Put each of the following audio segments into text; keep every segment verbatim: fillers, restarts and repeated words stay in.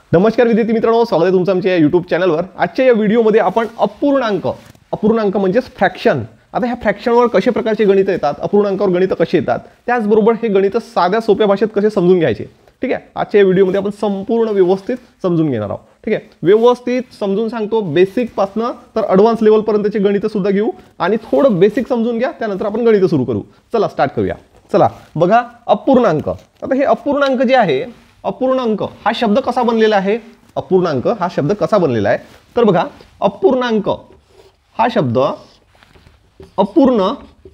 नमस्कार विद्यार्थी मित्रांनो, स्वागत आहे तुमचं आमच्या यूट्यूब चॅनलवर। आजच्या या व्हिडिओमध्ये आपण अपूर्णांक अपूर्णांक म्हणजे फ्रॅक्शन, आता ह्या फ्रॅक्शनवर कशा प्रकारचे गणित येतात, अपूर्णांकावर गणित कशी येतात, त्याचबरोबर हे गणित साध्या सोप्या भाषेत कसे समजून घ्यायचे, ठीक आहे। आजच्या या व्हिडिओमध्ये आपण संपूर्ण व्यवस्थित समजून घेणार आहोत, ठीक आहे। व्यवस्थित समजून सांगतो, बेसिक पासून तर ॲडव्हान्स लेवल पर्यंतचे गणित सुद्धा घेऊ आणि थोडं बेसिक समजून घ्या, त्यानंतर आपण गणित सुरू करू। चला स्टार्ट करूया। चला बघा, अपूर्णांक। आता हे अपूर्णांक जे आहे, अपूर्णांक हा शब्द कसा बनलेला आहे, अपूर्णांक हा शब्द कसा बनलेला आहे तर बघा, अपूर्णांक हा शब्द अपूर्ण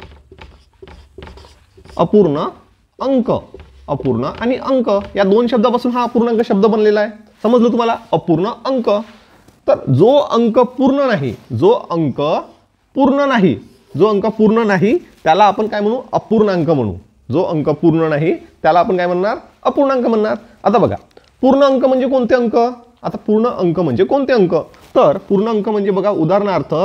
अपूर्ण अंक अपूर्ण आणि अंक या दोन शब्दापासून हा अपूर्णांक शब्द बनलेला आहे। समजलं तुम्हाला? अपूर्ण अंक, तर जो अंक पूर्ण नाही, जो अंक पूर्ण नाही जो अंक पूर्ण नाही त्याला आपण काय म्हणू? अपूर्णांक म्हणू। जो अंक पूर्ण नाही त्याला आपण काय म्हणणार? अपूर्णांक म्हणणार। आता बघा, पूर्ण अंक म्हणजे कोणते अंक? आता पूर्ण अंक म्हणजे कोणते अंक? तर पूर्ण अंक म्हणजे बघा, उदाहरणार्थ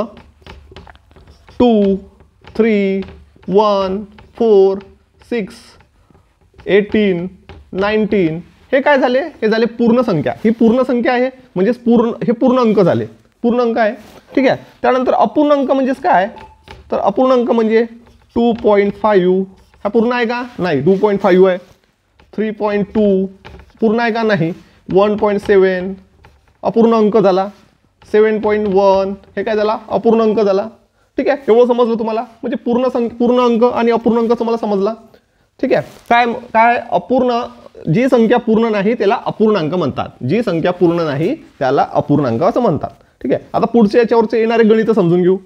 two three one four six eighteen nineteen हे काय झाले? हे झाले पूर्ण संख्या। ही पूर्ण संख्या आहे म्हणजे पूर्ण हे पूर्ण अंक झाले, पूर्ण अंक आहे, ठीक आहे। त्यानंतर अपूर्णांक म्हणजेच काय? तर अपूर्णांक म्हणजे टू पॉईंट फाईव्ह हा पूर्ण आहे का? नाही। टू पॉईंट फाईव्ह आहे। थ्री पॉईंट टू पूर्ण आहे का? नाही। वन पॉईंट सेवन अपूर्ण अंक झाला। सेवन पॉईंट वन हे काय झाला? अपूर्ण अंक झाला, ठीक आहे। एवढं समजलं तुम्हाला? म्हणजे पूर्ण संख्या, पूर्ण अंक आणि अपूर्ण अंक तुम्हाला समजला, ठीक आहे। काय काय अपूर्ण, जी संख्या पूर्ण नाही त्याला अपूर्णांक म्हणतात, जी संख्या पूर्ण नाही त्याला अपूर्णांक असं म्हणतात, ठीक आहे। आता पुढच्या याच्यावरचे येणारे गणित समजून घेऊ।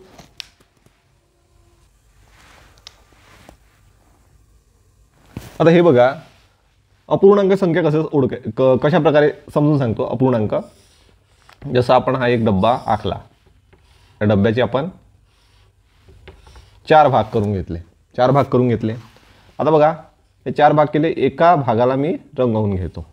आता हे बघा, अपूर्णांक संख्या कसं ओळख कशा प्रकारे समजून सांगतो अपूर्णांक। जसं आपण हा एक डब्बा आखला, त्या डब्याचे आपण चार भाग करून घेतले चार भाग करून घेतले आता बघा, हे चार भाग केले, एका भागाला मी रंगवून घेतो।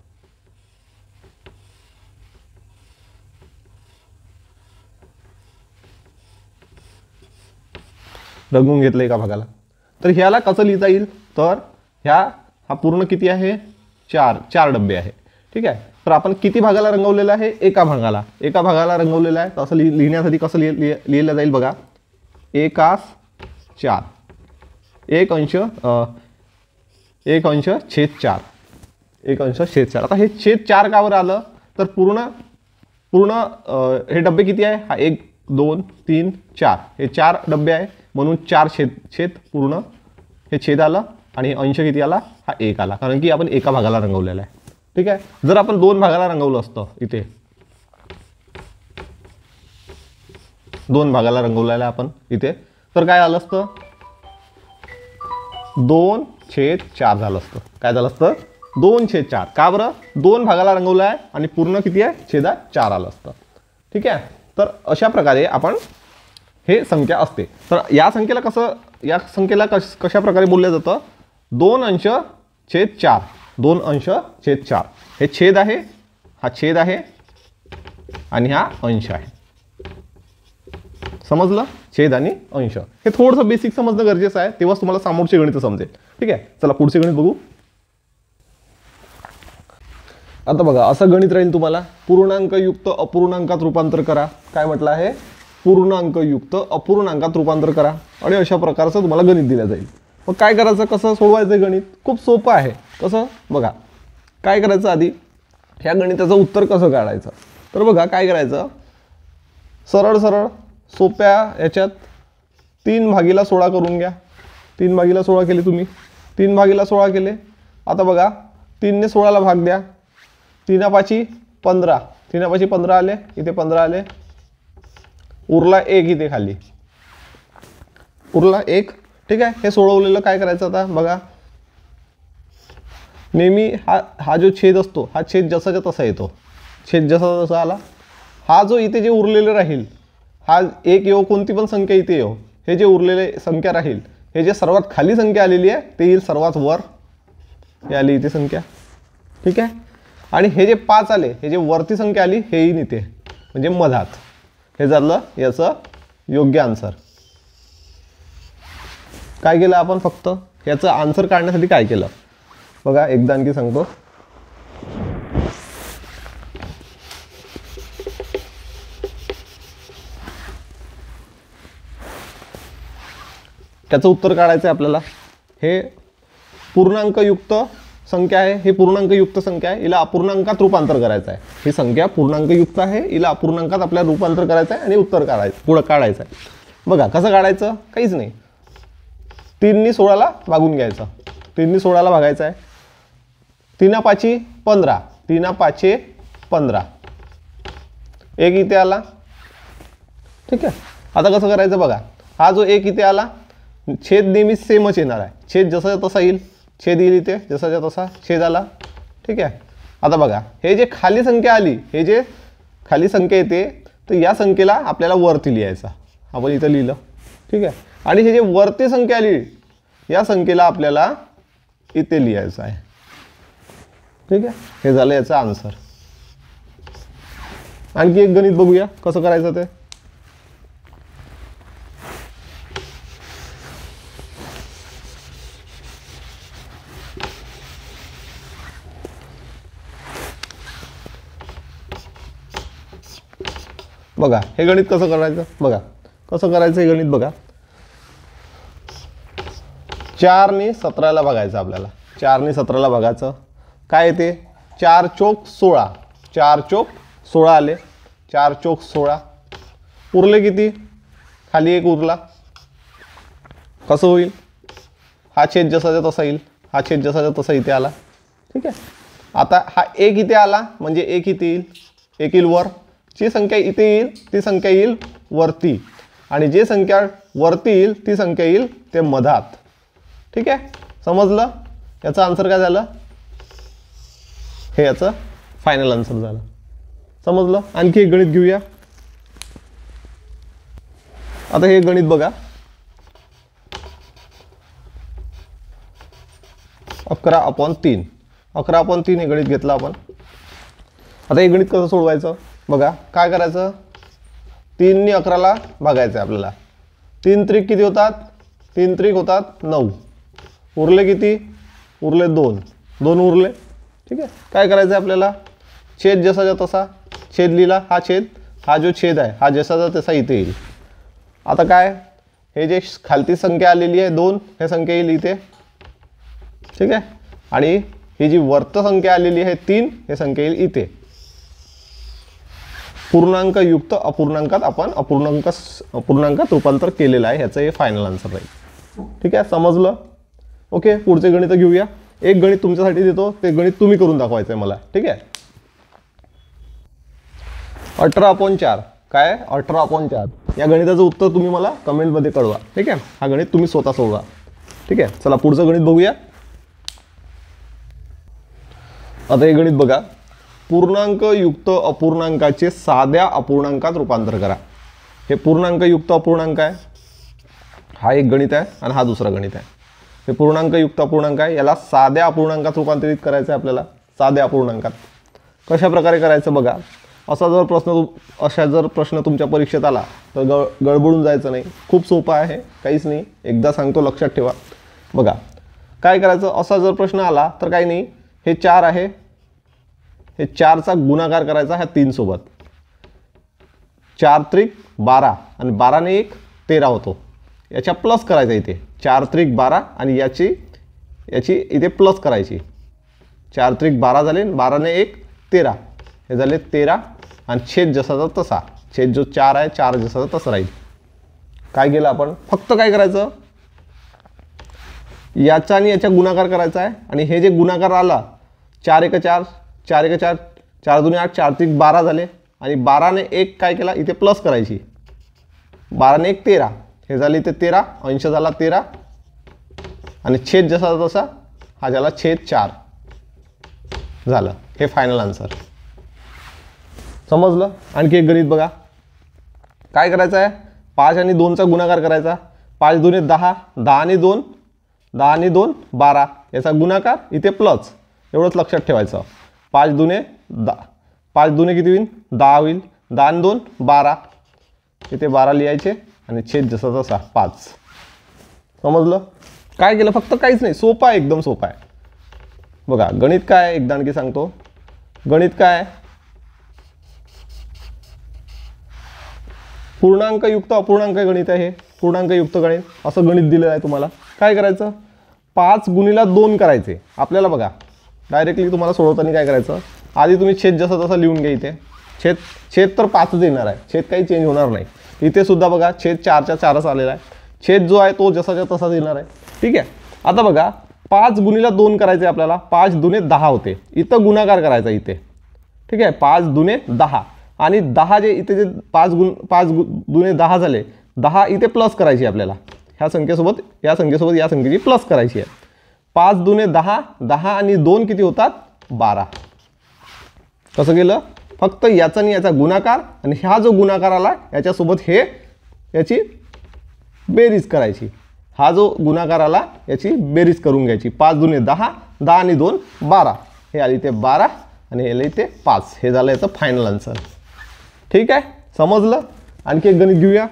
रंगवून घेतलं एका भागाला, तर ह्याला कसं लिहिता येईल? तर ह्या हा पूर्ण किती आहे? चार चार डब्बे आहे, ठीक आहे। तर आपण किती भागाला रंगवलेला आहे? एका भागाला एका भागाला रंगवलेला आहे। तर असं लिह लिहिण्यासाठी कसं लिह लिहिलं जाईल बघा, एकास चार, एक अंश एक अंश छेद चार, एक अंश छेद चार। आता हे छेद चार का बरं आलं? तर पूर्ण पूर्ण हे डब्बे किती आहे? हा एक दोन तीन चार, हे चार डब्बे आहे म्हणून चार छेद छेद पूर्ण हे छेद आलं आणि अंश किती आला? हा एक आला, कारण की आपण एका भागाला रंगवलेला आहे, ठीक आहे। जर आपण दोन भागाला रंगवलं असतं, इथे दोन भागाला रंगवलेलं आपण इथे, तर काय आलं असतं? दोन छेद चार झालं असतं। काय झालं असतं? दोन छेद चार। का बरं? दोन भागाला रंगवलं आहे आणि पूर्ण किती आहे? छेदात चार आलं असतं, ठीक आहे। तर अशा प्रकारे आपण हे संख्या असते। तर या संख्येला कसं या संख्येला कश कशा प्रकारे बोललं जातं? दोन अंश छेद चार, दोन अंश छेद चार, हे छेद आहे, हा छेद आहे आणि हा अंश आहे। समजलं? छेद आणि अंश हे थोडंसं बेसिक समजणं गरजेचं आहे, तेव्हाच तुम्हाला समोरचे गणित समजेल, ठीक आहे। चला पुढचे गणित बघू। आता बघा, असं गणित राहील तुम्हाला, पूर्णांकयुक्त अपूर्णांकात रूपांतर करा। काय म्हटलं आहे? पूर्णांकयुक्त अपूर्णांकात रूपांतर करा, आणि अशा प्रकारचं तुम्हाला गणित दिलं जाईल। मग काय करायचं, कसं सोडवायचं गणित? खूप सोपं आहे। कसं? बघा, काय करायचं, आधी ह्या गणिताचं उत्तर कसं काढायचं? तर बघा काय करायचं, सरळ सरळ सोप्या याच्यात तीन भागीला सोळा करून घ्या। तीन भागीला सोळा केले तुम्ही, तीन भागीला सोळा केले। आता बघा, तीनने सोळाला भाग द्या, तीना पाची पंधरा, तीना पाची पंधरा आले, इथे पंधरा आले, उरला एक इथे खाली, उरला एक, ठीक आहे। हे सोडवलेलं काय करायचं आता बघा, नेहमी हा हा जो छेद असतो, हा छेद जसाच्या तसा येतो, छेद जसा जसा आला, हा जो इथे जे उरलेलं राहील, हा एक येऊ, कोणती पण संख्या इथे येऊ, हे जे उरलेले संख्या राहील, हे जे सर्वात खाली संख्या आलेली आहे ते येईल सर्वात वर, हे आली इथे संख्या, ठीक आहे। आणि हे जे पाच आले, हे जे वरती संख्या आली, हे येईल इथे, म्हणजे मधात। हे झालं याचं योग्य आन्सर। काय केलं आपण? फक्त याचं आन्सर काढण्यासाठी काय केलं बघा, एकदा आणखी सांगतो। त्याचं उत्तर काढायचं आहे आपल्याला। हे पूर्णांकयुक्त संख्या आहे, ही पूर्णांकयुक्त संख्या आहे, हिला अपूर्णांकात रूपांतर करायचं आहे। ही संख्या पूर्णांकयुक्त आहे, हिला अपूर्णांकात आपल्याला रूपांतर करायचं आहे आणि उत्तर काढायचं पुढं काढायचं आहे। बघा कसं काढायचं, काहीच नाही, तीननी सोळाला भागून घ्यायचं, तीननी सोळाला भागायचं आहे। तीना पाची पंधरा, तीना पाचे पंधरा, एक इथे आला, ठीक आहे। आता कसं करायचं बघा, हा जो एक इथे आला, छेद नेहमी सेमच येणार आहे, छेद जसा तसा येईल, छेद येईल इथे जसाच्या तसा छेद आला, ठीक आहे। आता बघा हे जे खाली संख्या आली, हे जे खाली संख्या येते, तर या संख्येला आपल्याला वरती लिहायचा, आपण इथं लिहिलं, ठीक आहे। आणि हे जे वरती संख्या आली, या संख्येला आपल्याला इथे लिहायचं आहे, ठीक आहे। हे झालं याचा आन्सर। आणखी एक गणित बघूया कसं करायचं ते। बघा हे गणित कसं करायचं, बघा कसं करायचं हे गणित बघा। चारने सतराला भागायचं आपल्याला, चारने सतराला भागायचं, काय येते, चार चोक सोळा, चार चोक सोळा आले, चार चोक सोळा, उरले किती, खाली एक उरला, कसं होईल, हा छेद जसाचा तसा येईल, हा छेद जसाचा तसा इथे आला, ठीक आहे। आता हा एक इथे आला म्हणजे एक इथे येईल, एक येईल वर, जी संख्या इथे येईल ती संख्या येईल वरती, आणि जी संख्या वरती येईल ती संख्या येईल ते मधात, ठीक आहे। समजलं, याचा आन्सर काय झालं, हे याचं फायनल आन्सर झालं, समजलं। आणखी एक गणित घेऊया। आता हे गणित बघा, अकरा अपॉन तीन, अकरा अपॉन तीन हे गणित घेतलं आपण। आता हे गणित कसं सोडवायचं बघा, काय करायचं, तीननी अकराला भागायचं आहे आपल्याला, तीन त्रिक किती होतात, तीन त्रिक होतात नऊ, उरले किती, उरले दोन, दोन उरले, ठीक आहे। काय करायचं आहे आपल्याला, छेद जसाचा तसा छेद लिहिला, हा छेद, हा जो छेद आहे हा जसाचा तसा इथे येईल। आता काय, हे जे खालती संख्या आलेली आहे दोन, हे संख्या येईल इथे, ठीक आहे, आणि ही जी वर्त संख्या आलेली आहे तीन, हे संख्या येईल इथे। पूर्णांक युक्त अपूर्णांकात आपण अपूर्णांक अपूर्णांकात रूपांतर केलेलं आहे, ह्याचं हे फायनल आन्सर राहील, ठीक आहे। समजलं, ओके। पुढचे गणित घेऊया, एक गणित तुमच्यासाठी देतो, ते गणित तुम्ही करून दाखवायचं आहे मला, ठीक आहे। अठरा अपॉन चार, काय, अठरा अपॉन चार, या गणिताचं उत्तर तुम्ही मला कमेंटमध्ये कळवा, ठीक आहे। हा गणित तुम्ही स्वतः सोडवा, ठीक आहे। चला पुढचं गणित बघूया। आता हे गणित बघा, पूर्णांक युक्त अपूर्णांकाचे साध्या अपूर्णांकात रूपांतर करा। हे पूर्णांक युक्त अपूर्णांक आहे, हा एक गणित आहे आणि हा दुसरा गणित आहे। हे पूर्णांक युक्त अपूर्णांक आहे, याला साध्या अपूर्णांकात रूपांतरित करायचं आहे आपल्याला, साध्या अपूर्णांकात। कशा प्रकारे करायचं बघा, असा जर प्रश्न अशा जर प्रश्न तुमच्या परीक्षेत आला तर ग गडबडून जायचं नाही, खूप सोपं आहे, काहीच नाही, एकदा सांगतो लक्षात ठेवा। बघा काय करायचं, असा जर प्रश्न आला तर काही नाही, हे चार आहे, हे चारचा गुणाकार करायचा ह्या तीन सोबत, चार त्रिक बारा आणि बाराने एक तेरा होतो, याच्या प्लस करायचा इथे, चार त्रिक बारा आणि याची याची इथे प्लस करायची, चार त्रिक बारा झाले, बाराने एक तेरा, हे झाले तेरा, आणि छेद जसाचा तसा, छेद जो चार आहे चार जसाचा तसा राहील। काय केलं आपण, फक्त काय करायचं, याचा आणि याच्या गुणाकार करायचा आहे, आणि हे जे गुणाकार आला, चार एक चार, चार एक चार, चार दोन्ही आठ, चार त्रिक बारा झाले, आणि बाराने एक काय केला इथे प्लस करायची, बाराने एक तेरा, हे झाले इथे तेरा, अंश झाला तेरा, आणि छेद जसा तसा हा झाला छेद चार, झालं हे फायनल आन्सर। समजलं। आणखी एक गणित बघा, काय करायचं आहे, पाच आणि दोनचा गुणाकार करायचा, पाच दोन्ही दहा, दहा आणि दोन, दहा आणि दोन बारा, याचा गुणाकार इथे प्लस, एवढंच लक्षात ठेवायचं, पाच दुने दहा, पाच दुने किती होईल, दहा होईल, दहा आणि दोन बारा, इथे बारा लिहायचे, आणि छेद जसा तसा पाच। समजलं, काय केलं, फक्त काहीच नाही, सोपं आहे, एकदम सोपं आहे। बघा गणित काय आहे, एकदा आणखी सांगतो, गणित काय आहे, पूर्णांक युक्त अपूर्णांक गणित आहे, पूर्णांकयुक्त गणित असं गणित दिलेलं आहे तुम्हाला. काय करायचं, पाच गुणिला दोन करायचे आपल्याला. बघा डायरेक्टली तुम्हाला सोडवताना काय करायचं, आधी तुम्ही छेद जसं तसं लिहून घ्या. इथे छेद छेद तर पाचच येणार आहे, छेद काही चेंज होणार नाही. इथे सुद्धा बघा छेद चारच्या चारच आलेला आहे, छेद जो आहे तो जसाच्या तसाच येणार आहे. ठीक आहे. आता बघा पाच गुणिला दोन करायचे आपल्याला, पाच दुने दहा होते. इथं गुणाकार करायचा इथे. ठीक आहे, पाच दुने दहा आणि दहा जे इथे जे पाच गुण पाच गु दुने दहा झाले, दहा इथे प्लस करायची आपल्याला. ह्या संख्येसोबत या संख्येसोबत या संख्येची प्लस करायची आहे. पाच दुने दहा, दहा आणि दोन किती होतात, बारा. कसं केलं, फक्त याचा आणि याचा गुणाकार आणि ह्या जो गुणाकार आला याच्यासोबत हे याची बेरीज करायची. हा जो गुणाकार आला याची बेरीज करून घ्यायची. पाच दुने दहा, दहा आणि दोन बारा, हे आली ते बारा आणि हे आले ते पाच. हे झालं याचं फायनल आन्सर. ठीक आहे, समजलं. आणखी एक गणित घेऊया.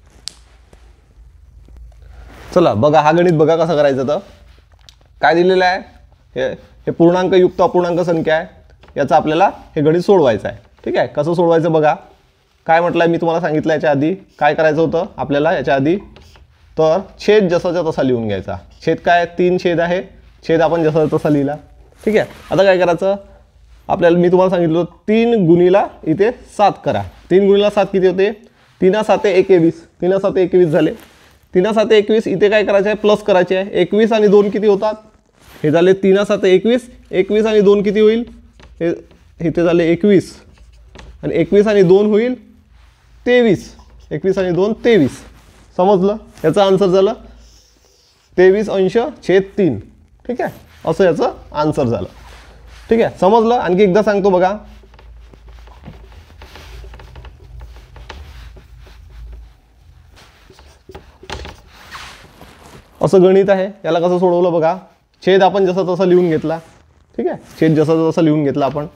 चला बघा, हा गणित बघा कसं करायचं. तर काय दिलेलं आहे, हे हे पूर्णांकयुक्त अपूर्णांक संख्या आहे, याचं आपल्याला हे गणित सोडवायचं आहे. ठीक आहे, कसं सोडवायचं बघा. काय म्हटलं आहे मी तुम्हाला सांगितलं याच्या आधी. काय करायचं होतं आपल्याला याच्या आधी, तर छेद जसाचा तसा लिहून घ्यायचा. छेद काय, तीन छेद आहे, छेद आपण जसा तसा लिहिला. ठीक आहे. आता काय करायचं आपल्याला, मी तुम्हाला सांगितलं तीन गुणिला इथे सात करा. तीन गुणिला सात किती होते, तीना साते एकवीस, तीना साते एकवीस झाले. तीना साते एकवीस, इथे काय करायचं आहे, प्लस करायचे आहे. एकवीस आणि दोन किती होतात, हे झाले तीना साते एकवीस. एकवीस आणि दोन किती होईल, हे इथे झाले एकवीस आणि एकवीस आणि दोन होईल तेवीस. एकवीस आणि दोन तेवीस. समजलं, याचं आन्सर झालं तेवीस अंश छेद तीन. ठीक आहे, असं याचं आन्सर झालं. ठीक आहे, समजलं. आणखी एकदा सांगतो बघा. असं गणित आहे, याला कसं सोडवलं बघा. छेद आपण जसं तसं लिहून घेतला. ठीक आहे, छेद जसं तसं लिहून घेतला आपण.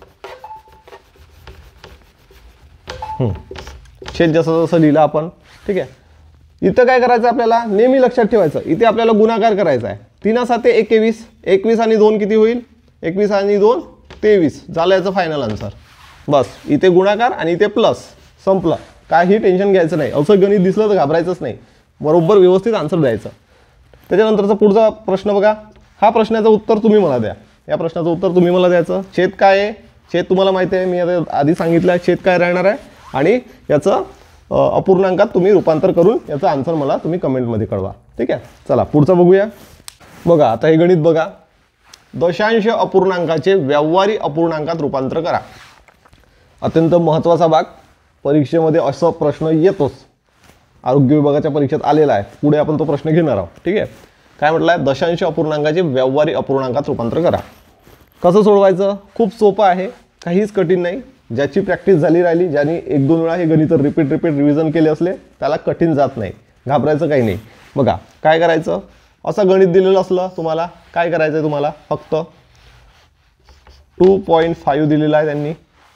छेद जसं जसं लिहिलं आपण. ठीक आहे. इथं काय करायचं आपल्याला, नेहमी लक्षात ठेवायचं, इथे आपल्याला गुणाकार करायचा आहे. तीना साते एकवीस, एकवीस आणि दोन किती होईल, एकवीस आणि दोन तेवीस. झालं याचं फायनल आन्सर. बस इथे गुणाकार आणि इथे प्लस, संपलं. काही टेन्शन घ्यायचं नाही. असं गणित दिसलं तर घाबरायचंच नाही, बरोबर व्यवस्थित आन्सर द्यायचं. त्याच्यानंतरचा पुढचा प्रश्न बघा. हा प्रश्नाचं उत्तर तुम्ही मला द्या. या प्रश्नाचं उत्तर तुम्ही मला द्यायचं. छेद काय आहे, छेद तुम्हाला माहिती आहे, मी आता आधी सांगितलं आहे छेद काय राहणार आहे. आणि याचं अपूर्णांकात तुम्ही रूपांतर करून याचा आन्सर मला तुम्ही कमेंटमध्ये कळवा. ठीक आहे, चला पुढचं बघूया. बघा आता हे गणित बघा. दशांश अपूर्णांकाचे व्यावहारिक अपूर्णांकात रूपांतर करा. अत्यंत महत्त्वाचा भाग. परीक्षेमध्ये असा प्रश्न येतोच, आरोग्य विभागाच्या परीक्षेत आलेला आहे. पुढे आपण तो प्रश्न घेणार आहोत. ठीक आहे. काय म्हटलं आहे, दशांश अपूर्णांकाचे व्यावहारिक अपूर्णांकात रूपांतर करा. कसं सोडवायचं, खूप सोपं आहे, काहीच कठीण नाही. ज्याची प्रॅक्टिस झाली राहिली, ज्यांनी एक दोन वेळा हे गणित रिपीट रिपीट रिव्हिजन केले असले, त्याला कठीण जात नाही. घाबरायचं काही नाही. बघा काय करायचं, असं गणित दिलेलं असलं तुम्हाला काय करायचं आहे, तुम्हाला फक्त टू पॉईंट फाईव्ह दिलेला आहे त्यांनी.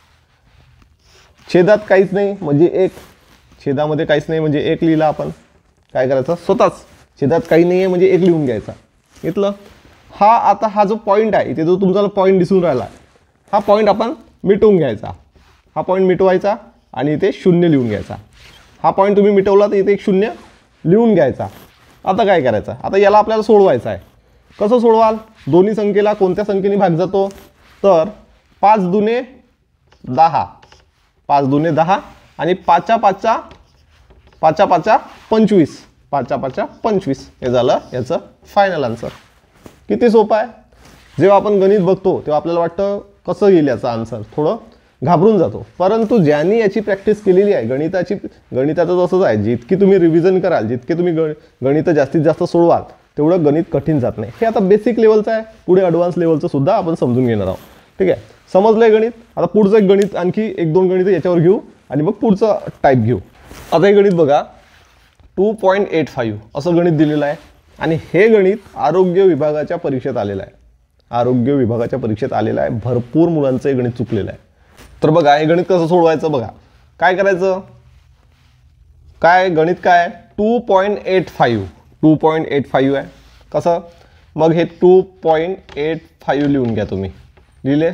छेदात काहीच नाही म्हणजे एक, छेदामध्ये काहीच नाही म्हणजे एक लिहिला आपण. काय करायचं, स्वतःच छेदात काही नाही आहे म्हणजे एक लिहून घ्यायचा. घेतलं. हा आता हा जो पॉईंट आहे, इथे जो तुमचा पॉईंट दिसून राहिला, हा पॉईंट आपण मिटवून घ्यायचा. हा पॉईंट मिटवायचा आणि इथे शून्य लिहून घ्यायचा. हा पॉईंट तुम्ही मिटवला तर इथे एक शून्य लिहून घ्यायचा. आता काय करायचं, आता याला आपल्याला सोडवायचं आहे. कसं सोडवाल, दोन्ही संख्येला कोणत्या संख्येने भाग जातो, तर पाच दुने दहा, पाच दुने दहा आणि पाचा पाचा पाचा पाचा पंचवीस, पाचा पाचा पंचवीस. हे झालं याचं फायनल आन्सर. किती सोपं आहे. जेव्हा आपण गणित बघतो तेव्हा आपल्याला वाटतं कसं येईल याचा आन्सर, थोडं घाबरून जातो. परंतु ज्यांनी याची प्रॅक्टिस केलेली आहे गणिताची, गणिताचं तसंच आहे, जितकी तुम्ही रिव्हिजन कराल, जितके तुम्ही गण गणित जास्तीत जास्त सोडवाल, तेवढं गणित कठीण जात नाही. हे आता बेसिक लेवलचं आहे, पुढे ॲडव्हान्स लेवलचं सुद्धा आपण समजून घेणार आहोत. ठीक आहे, समजलं आहे गणित. आता पुढचं एक गणित, आणखी एक दोन गणित याच्यावर घेऊ आणि मग पुढचं टाईप घेऊ. आता हे गणित बघा, टू पॉईंट एट फाईव्ह असं गणित दिलेलं आहे आणि हे गणित आरोग्य विभागाच्या परीक्षेत आलेलं आहे. आरोग्य विभागाच्या परीक्षेत आलेलं आहे. भरपूर मुलांचं हे गणित चुकलेलं आहे. तर बघा हे गणित कसं सोडवायचं, बघा काय करायचं, काय गणित काय, two point eight five two point eight five आहे. कसं, मग हे टू पॉईंट एट फाईव्ह लिहून घ्या तुम्ही. लिहिले.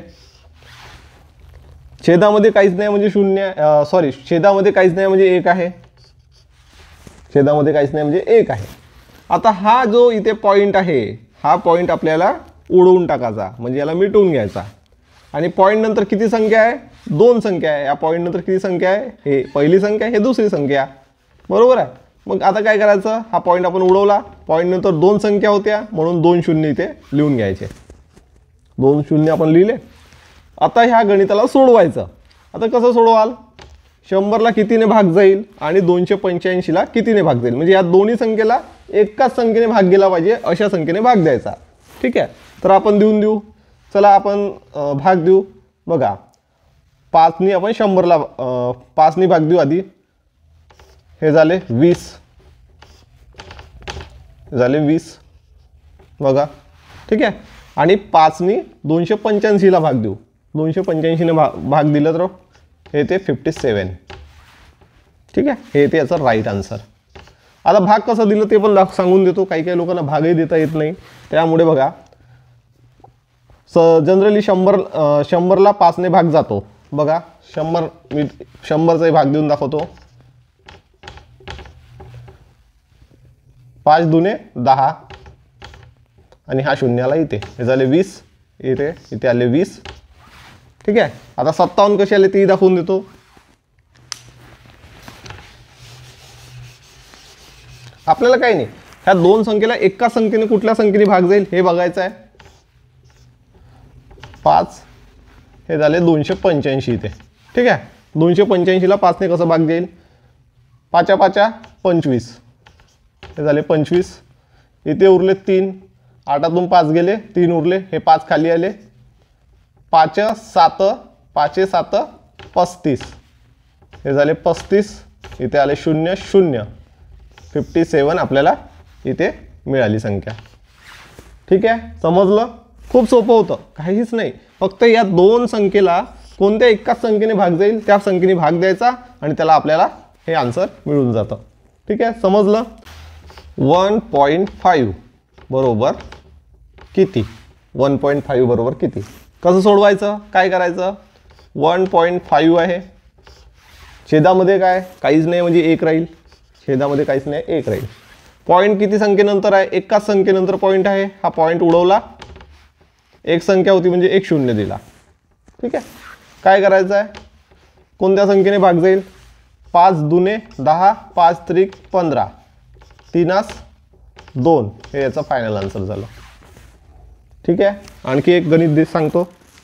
छेदामध्ये काहीच नाही म्हणजे शून्य, सॉरी छेदामध्ये काहीच नाही म्हणजे एक आहे. छेदामध्ये काहीच नाही म्हणजे एक आहे. आता हा जो इथे पॉईंट आहे हा पॉईंट आपल्याला उडवून टाकायचा म्हणजे याला मिटवून घ्यायचा. आणि पॉईंट नंतर किती संख्या आहे? दोन संख्या आहे. या पॉईंट नंतर किती संख्या आहे? हे पहिली संख्या हे दुसरी संख्या, बरोबर आहे. मग आता काय करायचं? हा पॉईंट आपण उडवला, पॉईंट नंतर दोन संख्या होत्या म्हणून दोन शून्य इथे लिहून घ्यायचे. दोन शून्य आपण लिहिले. आता ह्या गणिताला सोडवायचं. आता कसं सोडवाल? शंभरला कितीने भाग जाईल आणि दोनशे पंच्याऐंशीला कितीने भाग जाईल म्हणजे या दोन्ही संख्येला एकाच संख्येने भाग गेला पाहिजे अशा संख्येने भाग द्यायचा. ठीक आहे. तर आपण देऊन देऊ. चला आपण भाग देऊ. बघा पाचनी आपण शंभरला पाचनी भाग देऊ. आधी हे झाले वीस, झाले वीस बघा. ठीक आहे. आणि पाचनी दोनशे पंच्याऐंशीला भाग देऊ. दोनशे पंच्याऐंशीने भाग भाग दिलं तर हे ते फिफ्टी सेवन. ठीक आहे. हे ते याचं राईट आन्सर. आता भाग कसं दिलं ते पण दाख सांगून देतो. काही काही लोकांना भागही देता येत नाही त्यामुळे बघा स जनरली शंभर शंभरला पाचने भाग जातो. बघा शंभर मी शंभरचाही भाग देऊन दाखवतो. पाच दुने दहा आणि हा शून्याला इथे हे झाले वीस. इथे इथे आले वीस. ठीक आहे. आता सत्तावन्न कसे आले तेही दाखवून देतो. आपल्याला काही नाही ह्या दोन संख्येला एका संख्येने कुठल्या संख्येने भाग जाईल हे बघायचं आहे. पाच हे झाले दोनशे पंच्याऐंशी इथे. ठीक आहे. दोनशे पंच्याऐंशीला पाचने कसं भाग जाईल? पाचा पाचा पंचवीस हे झाले पंचवीस. इथे उरले तीन, आठातून पाच गेले, तीन उरले, हे पाच खाली आले. पाच सात पाचे सात पस्तीस हे झाले पस्तीस. इथे आले शून्य शून्य. फिफ्टी सेवन आपल्याला इथे मिळाली संख्या. ठीक आहे. समजलं? खूप सोपं होतं, काहीच नाही. फक्त या दोन संख्येला कोणत्या एकाच संख्येने भाग जाईल त्या संख्येने भाग द्यायचा आणि त्याला आपल्याला हे आन्सर मिळून जातं. ठीक आहे. समजलं? वन पॉईंट फाईव्ह बरोबर किती? वन पॉईंट फाईव्ह बरोबर किती? कसं सोडवायचं? काय करायचं? वन पॉईंट फाईव्ह आहे. छेदामध्ये काय? काहीच नाही म्हणजे एक राहील. छेदामध्ये काहीच नाही, एक राहील. पॉईंट किती संख्येनंतर आहे? एकाच संख्येनंतर पॉईंट आहे. हा पॉईंट उडवला, एक संख्या होती म्हणजे एक शून्य दिला. ठीक आहे. काय करायचं आहे? कोणत्या संख्येने भाग जाईल? पाच दुने दहा, पाच त्रिक पंधरा, तीनास दोन. हे याचा फायनल आन्सर झालं. ठीक आहे. आणखी एक गणित दे सांगतो.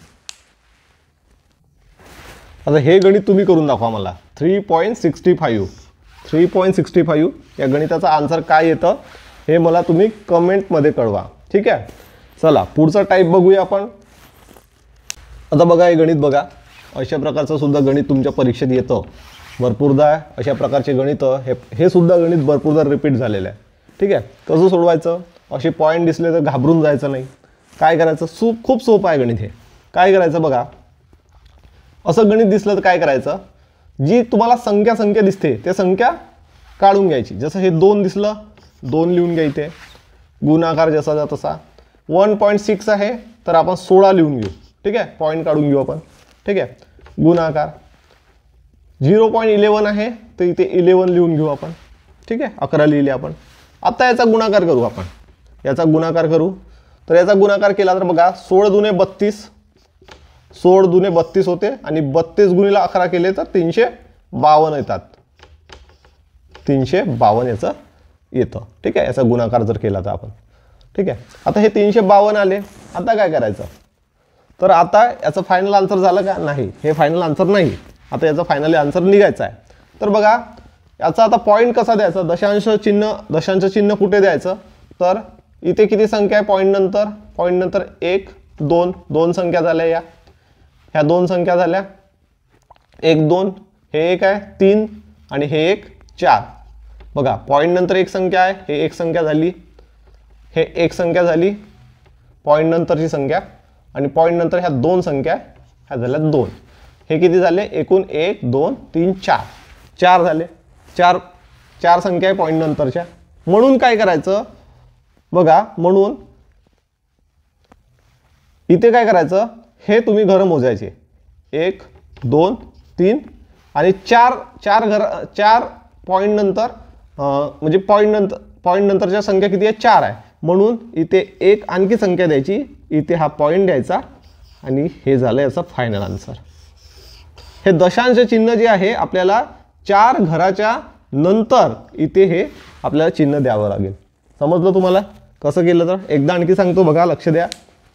आता हे गणित तुम्ही करून दाखवा मला. Three point sixty five three point sixty five या गणिताचा आन्सर काय येतं हे मला तुम्ही कमेंटमध्ये कळवा. ठीक आहे. चला पुढचा टाईप बघूया आपण. आता बघा हे गणित बघा. अशा प्रकारचं सुद्धा गणित तुमच्या परीक्षेत येतं भरपूरदा. अशा प्रकारचे गणित हे हे सुद्धा गणित भरपूरदा रिपीट झालेलं आहे. ठीक आहे. कसं सोडवायचं? असे पॉईंट दिसले तर घाबरून जायचं नाही. काय करायचं? सू खूप सोपं आहे गणित हे. काय करायचं बघा, असं गणित दिसलं तर काय करायचं? जी तुम्हाला संख्या संख्या दिसते ते संख्या काढून घ्यायची. जसं हे दोन दिसलं, दोन लिहून घ्यायचे. गुणाकार जसाचा तसा. वन पॉईंट सिक्स आहे तर आपण सोळा लिहून घेऊ. ठीक आहे. पॉईंट काढून घेऊ आपण. ठीक आहे. गुणाकार झिरो पॉईंट इलेवन आहे तर इथे इलेवन लिहून घेऊ आपण. ठीक आहे. अकरा लिहिले आपण. आता याचा गुणाकार करू आपण. याचा गुणाकार करू तर याचा गुणाकार केला तर बघा सोळ दुने बत्तीस, सोळ दुने बत्तीस होते आणि बत्तीस गुणीला अकरा केले तर तीनशे बावन्न येतात. तीनशे बावन्न याचं येतं. ठीक आहे. याचा गुणाकार जर केला तर आपण. ठीक आहे. आता हे तीनशे बावन्न आले. आता काय करायचं? तर आता याचं फायनल आन्सर झालं का? नाही, हे फायनल आन्सर नाही. आता याचा फायनली आन्सर निघायचा आहे. तर बघा याचा आता पॉईंट कसा द्यायचा? दशांश चिन्ह दशांश चिन्ह कुठे द्यायचं? तर इथे किती संख्या आहे पॉईंट नंतर? पॉईंट नंतर एक दोन दोन संख्या झाल्या. या ह्या दोन संख्या झाल्या. एक दोन हे एक आहे तीन आणि हे एक चार. बघा पॉईंट नंतर एक संख्या आहे, हे एक संख्या झाली, हे एक संख्या झाली पॉईंट नंतरची संख्या. आणि पॉईंट नंतर ह्या दोन संख्या ह्या झाल्या दोन. हे किती झाले? एकूण एक दोन तीन चार. चार झाले. चार चार संख्या आहे पॉईंट नंतरच्या. म्हणून काय करायचं बघा, म्हणून इथे काय करायचं? हे तुम्ही घरं मोजायचे. एक दोन तीन आणि चार चार घर चार पॉईंट नंतर म्हणजे पॉईंट नंतर पॉईंट नंतरच्या संख्या किती आहे, चार आहे, म्हणून इथे एक आणखी संख्या द्यायची, इथे हा पॉईंट द्यायचा आणि हे झालं याचा फायनल आन्सर. हे दशांश चिन्ह जे आहे आपल्याला चार घराच्या नंतर इथे हे आपल्याला चिन्ह द्यावं लागेल. समजलं तुम्हाला कसं केलं तर? एकदा आणखी सांगतो बघा, लक्ष द्या.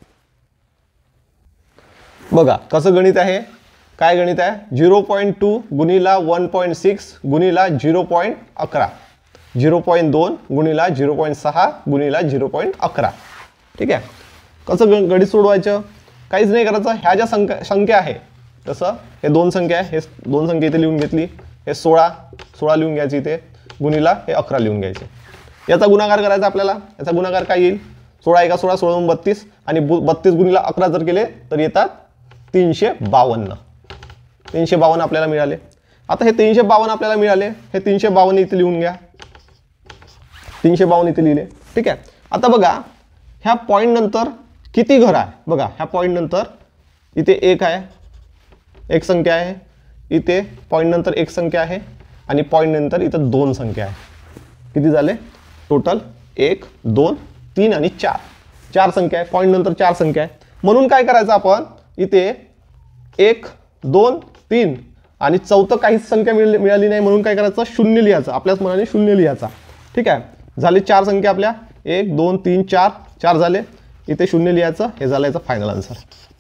बघा कसं गणित आहे, काय गणित आहे, झिरो पॉईंट टू गुणिला वन पॉईंट सिक्स गुणिला झिरो पॉईंट अकरा, झिरो पॉईंट दोन गुणिला झिरो पॉईंट सहा गुणिला झिरो पॉईंट अकरा. ठीक आहे, कसं ग गणित सोडवायचं, काहीच नाही करायचं. ह्या ज्या संख्या संख्या आहे तसं हे दोन संख्या आहे, हे दोन संख्या इथे लिहून घेतली, हे सोळा सोळा लिहून घ्यायची इथे, गुणिला हे अकरा लिहून घ्यायचे. याचा गुणाकार करायचा आपल्याला. याचा गुणाकार काय येईल, सोळा एका सोळा, सोळा बत्तीस आणि बत्तीस गुणिला अकरा जर केले तर येतात तीनशे बावन्न. तीनशे बावन्न आपल्याला मिळाले. आता हे तीनशे बावन्न आपल्याला मिळाले, हे तीनशे बावन्न इथे लिहून घ्या, तीनशे बावन्न इथे लिहिले. ठीक आहे, आता बघा ह्या पॉईंट नंतर किती घर आहे, बघा ह्या पॉईंट नंतर इथे एक आहे, एक संख्या आहे, इथे पॉईंट नंतर एक संख्या आहे आणि पॉईंट नंतर इथं दोन संख्या आहे. किती झाले टोटल, एक दोन तीन आणि चार, चार संख्या आहे, पॉईंट नंतर चार संख्या आहे. म्हणून काय करायचं आपण, इथे एक दोन तीन आणि चौथं काहीच संख्या मिळाली मिळाली नाही, म्हणून काय करायचं, शून्य लिहायचं, आपल्याच मनाने शून्य लिहायचा. ठीक आहे, झाले चार संख्या आपल्या, एक दोन तीन चार, चार झाले, इथे शून्य लिहायचं, हे झालं याचं फायनल आन्सर.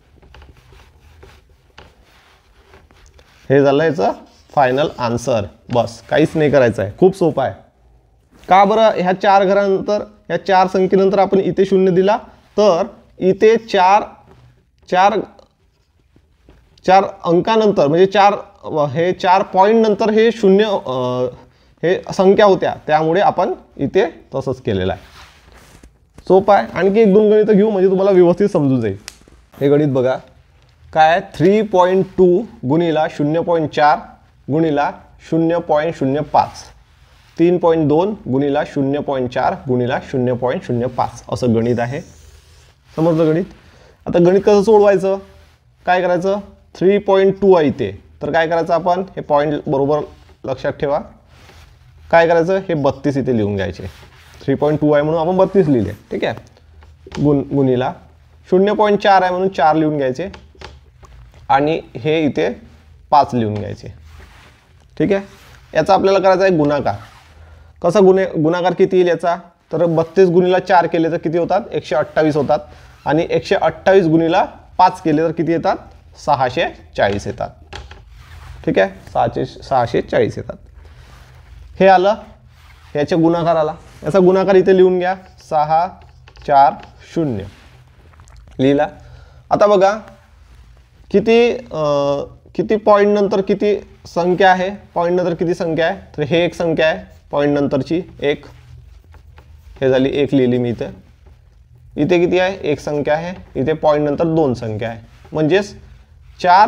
हे झालं याचं फायनल आन्सर. बस काहीच नाही करायचं आहे, खूप सोपं आहे. का बरं, ह्या चार घरानंतर ह्या चार संख्येनंतर आपण इथे शून्य दिला, तर इथे चार चार चार अंकानंतर म्हणजे चार हे चार पॉईंट नंतर हे शून्य हे संख्या होत्या, त्यामुळे आपण इथे तसंच केलेलं आहे. सोपं आहे. आणखी एक दोन गणितं घेऊ म्हणजे तुम्हाला व्यवस्थित समजून जाईल. हे गणित बघा काय, थ्री पॉईंट टू गुणिला शून्य पॉईंट चार गुणिला शून्य पॉईंट शून्य पाच, तीन पॉईंट दोन गुणिला शून्य पॉईंट चार गुणिला शून्य पॉईंट शून्य पाच असं गणित आहे. समजलं गणित? आता गणित कसं सोडवायचं, काय करायचं, थ्री पॉईंट टू आहे इथे, तर काय करायचं आपण, हे पॉईंट बरोबर लक्षात ठेवा. काय करायचं, हे बत्तीस इथे लिहून घ्यायचे, थ्री पॉईंट टू आहे म्हणून आपण बत्तीस लिहिले. ठीक आहे, गुण गुणिला शून्य पॉईंट चार आहे म्हणून चार लिहून घ्यायचे आणि हे इथे पाच लिहून घ्यायचे. ठीक आहे, याचा आपल्याला करायचा आहे गुणाकार. कसा गुन्हे गुणाकार किती येईल याचा, तर बत्तीस गुणिला चार केले तर किती होतात, एकशे अठ्ठावीस होतात आणि एकशे अठ्ठावीस गुणिला पाच केले तर किती येतात, सहाशे चाळीस येतात. ठीक आहे, सहाशे सहाशे चाळीस येतात. हे आलं, याचे गुणाकार आला, याचा गुणाकार इथे लिहून घ्या, सहा चार शून्य लिहिला. आता बघा किती किती पॉईंट नंतर किती संख्या आहे, पॉईंट नंतर किती संख्या आहे, तर हे एक संख्या आहे पॉईंट नंतरची एक, हे झाली एक लिहिली मी इथे. इथे किती आहे, एक संख्या आहे, इथे पॉईंट नंतर दोन संख्या आहे, म्हणजेच चार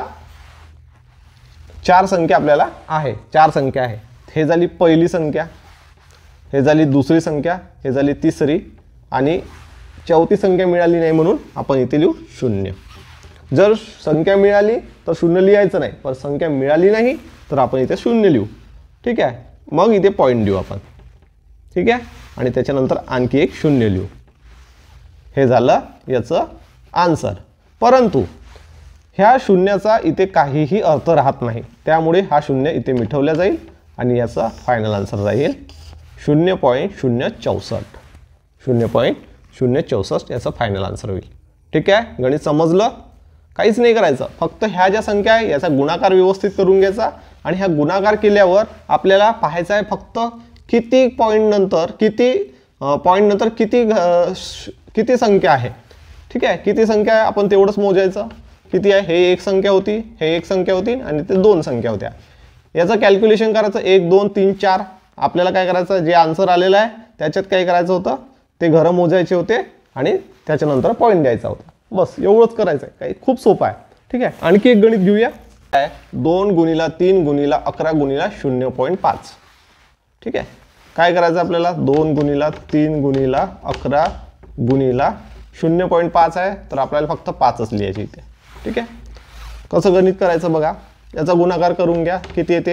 चार संख्या आपल्याला आहे, चार संख्या आहे. हे झाली पहिली संख्या, हे झाली दुसरी संख्या, हे झाली तिसरी आणि चौथी संख्या मिळाली नाही म्हणून आपण इथे लिहू शून्य. जर संख्या मिळाली तर शून्य लिहायचं नाही, पण संख्या मिळाली नाही तर आपण इथे शून्य लिहू. ठीक आहे, मग इथे पॉईंट लिहू आपण. ठीक आहे, आणि त्याच्यानंतर आणखी एक शून्य लिहू. हे झालं याचं आन्सर. परंतु ह्या शून्याचा इथे काहीही अर्थ राहत नाही, त्यामुळे हा शून्य इथे मिटवला जाईल आणि याचा फायनल आन्सर राहील शून्य पॉईंट शून्य चौसष्ट. शून्य पॉईंट शून्य चौसष्ट याचा फायनल आन्सर होईल. ठीक आहे, गणित समजलं? काहीच नाही करायचं, फक्त ह्या ज्या संख्या आहे याचा गुणाकार व्यवस्थित करून घ्यायचा आणि ह्या गुणाकार केल्यावर आपल्याला पाहायचं आहे फक्त किती पॉईंट नंतर किती पॉईंट नंतर किती किती संख्या आहे. ठीक आहे, किती संख्या आहे आपण तेवढंच मोजायचं. किती आहे, हे एक संख्या होती, हे एक संख्या होती आणि ते दोन संख्या होत्या. याचं कॅल्क्युलेशन करायचं, एक दोन तीन चार. आपल्याला काय करायचं, जे आन्सर आलेलं आहे त्याच्यात काय करायचं होतं, ते घरं मोजायचे होते आणि त्याच्यानंतर पॉईंट द्यायचा होता. बस एवढंच करायचं आहे, काही खूप सोपं आहे. ठीक आहे, आणखी एक गणित घेऊया. काय, दोन गुणिला तीन गुणिला अकरा गुणिला शून्य पॉईंट पाच. ठीक आहे, काय करायचं आपल्याला, दोन गुणिला तीन गुणिला अकरा गुणिला शून्य पॉईंट पाच आहे, तर आपल्याला फक्त पाचच लिहायची इथे. ठीक आहे, कसं गणित करायचं बघा, याचा गुणाकार करून घ्या. किती येते,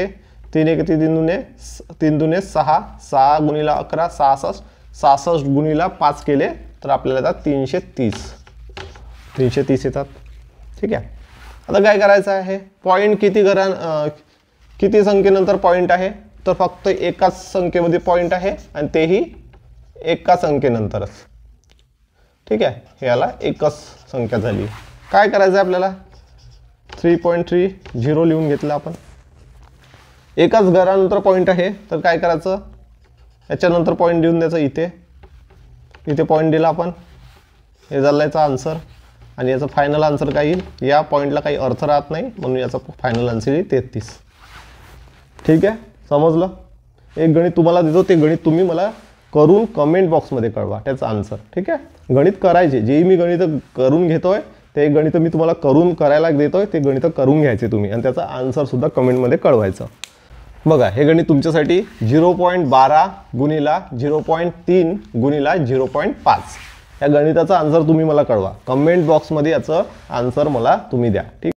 तीन एक तीन दुने तीन दुने सहा, सहा गुणिला अकरा सहासष्ट, सहासष्ट गुणिला पाच केले तर आपल्याला येतात तीनशे तीस तीनशे तीस येतात. ठीक आहे. आता काय करायचं आहे, पॉईंट किती घरा किती संख्येनंतर पॉईंट आहे, तर फक्त एकाच संख्येमध्ये पॉईंट आहे आणि तेही एका संख्येनंतरच. ठीक आहे. हे याला एकच संख्या झाली. काय करायचं आहे आपल्याला, थ्री पॉईंट थ्री झिरो लिहून घेतलं आपण. एकाच घरानंतर पॉईंट आहे तर काय करायचं, याच्यानंतर पॉईंट देऊन द्यायचं. इथे इथे पॉईंट दिला आपण, हे झालं याचा आन्सर. आणि याचं फायनल आन्सर काय येईल, या पॉईंटला काही अर्थ राहत नाही म्हणून याचा फायनल आन्सर येईल तेहतीस. ठीक आहे, समजलं. एक गणित तुम्हाला देतो, ते गणित तुम्ही मला करून कमेंट बॉक्समध्ये कळवा त्याचा आन्सर. ठीक आहे. गणित करायचे, जेही मी गणित करून घेतोय ते गणित मी तुम्हाला करून करायला देतोय, ते गणित करून घ्यायचे तुम्ही आणि त्याचा आन्सरसुद्धा कमेंटमध्ये कळवायचं. बघा, हे गणित तुमच्यासाठी झिरो पॉईंट बारा गुणिला झिरो पॉईंट तीन गुणिला झिरो पॉईंट पाच या गणिताचा आन्सर तुम्ही मला कळवा. कमेंट बॉक्समध्ये याचं आन्सर मला तुम्ही द्या. ठीक.